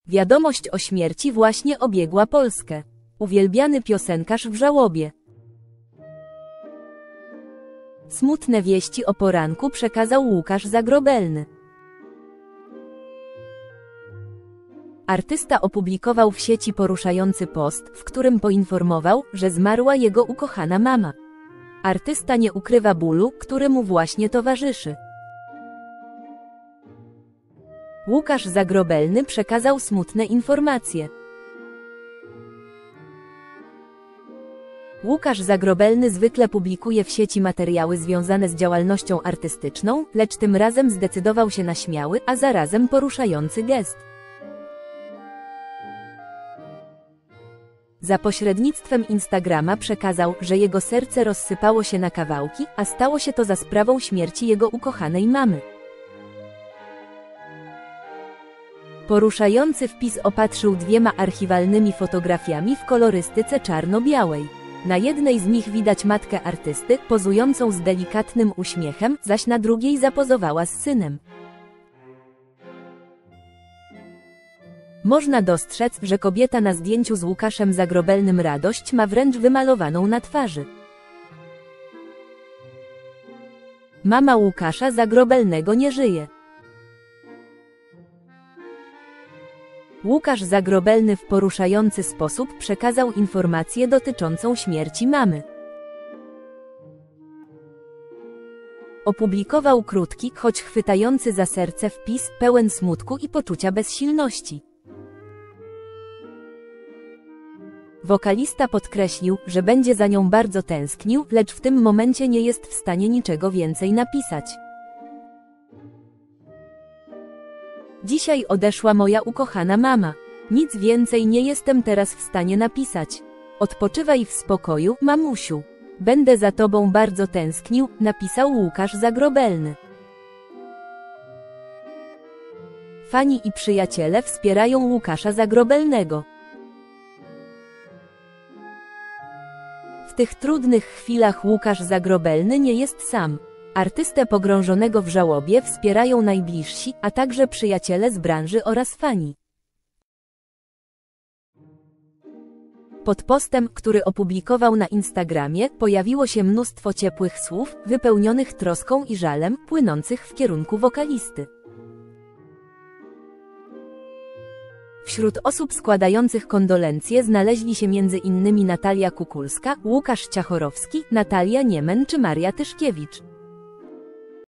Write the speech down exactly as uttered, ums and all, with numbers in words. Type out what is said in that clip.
Wiadomość o śmierci właśnie obiegła Polskę. Uwielbiany piosenkarz w żałobie. Smutne wieści o poranku przekazał Łukasz Zagrobelny. Artysta opublikował w sieci poruszający post, w którym poinformował, że zmarła jego ukochana mama. Artysta nie ukrywa bólu, który mu właśnie towarzyszy. Łukasz Zagrobelny przekazał smutne informacje. Łukasz Zagrobelny zwykle publikuje w sieci materiały związane z działalnością artystyczną, lecz tym razem zdecydował się na śmiały, a zarazem poruszający gest. Za pośrednictwem Instagrama przekazał, że jego serce rozsypało się na kawałki, a stało się to za sprawą śmierci jego ukochanej mamy. Poruszający wpis opatrzył dwiema archiwalnymi fotografiami w kolorystyce czarno-białej. Na jednej z nich widać matkę artysty, pozującą z delikatnym uśmiechem, zaś na drugiej zapozowała z synem. Można dostrzec, że kobieta na zdjęciu z Łukaszem Zagrobelnym radość ma wręcz wymalowaną na twarzy. Mama Łukasza Zagrobelnego nie żyje. Łukasz Zagrobelny w poruszający sposób przekazał informację dotyczącą śmierci mamy. Opublikował krótki, choć chwytający za serce wpis, pełen smutku i poczucia bezsilności. Wokalista podkreślił, że będzie za nią bardzo tęsknił, lecz w tym momencie nie jest w stanie niczego więcej napisać. Dzisiaj odeszła moja ukochana mama. Nic więcej nie jestem teraz w stanie napisać. Odpoczywaj w spokoju, mamusiu. Będę za tobą bardzo tęsknił, napisał Łukasz Zagrobelny. Fani i przyjaciele wspierają Łukasza Zagrobelnego. W tych trudnych chwilach Łukasz Zagrobelny nie jest sam. Artystę pogrążonego w żałobie wspierają najbliżsi, a także przyjaciele z branży oraz fani. Pod postem, który opublikował na Instagramie, pojawiło się mnóstwo ciepłych słów, wypełnionych troską i żalem, płynących w kierunku wokalisty. Wśród osób składających kondolencje znaleźli się między innymi Natalia Kukulska, Łukasz Ciachorowski, Natalia Niemen czy Maria Tyszkiewicz.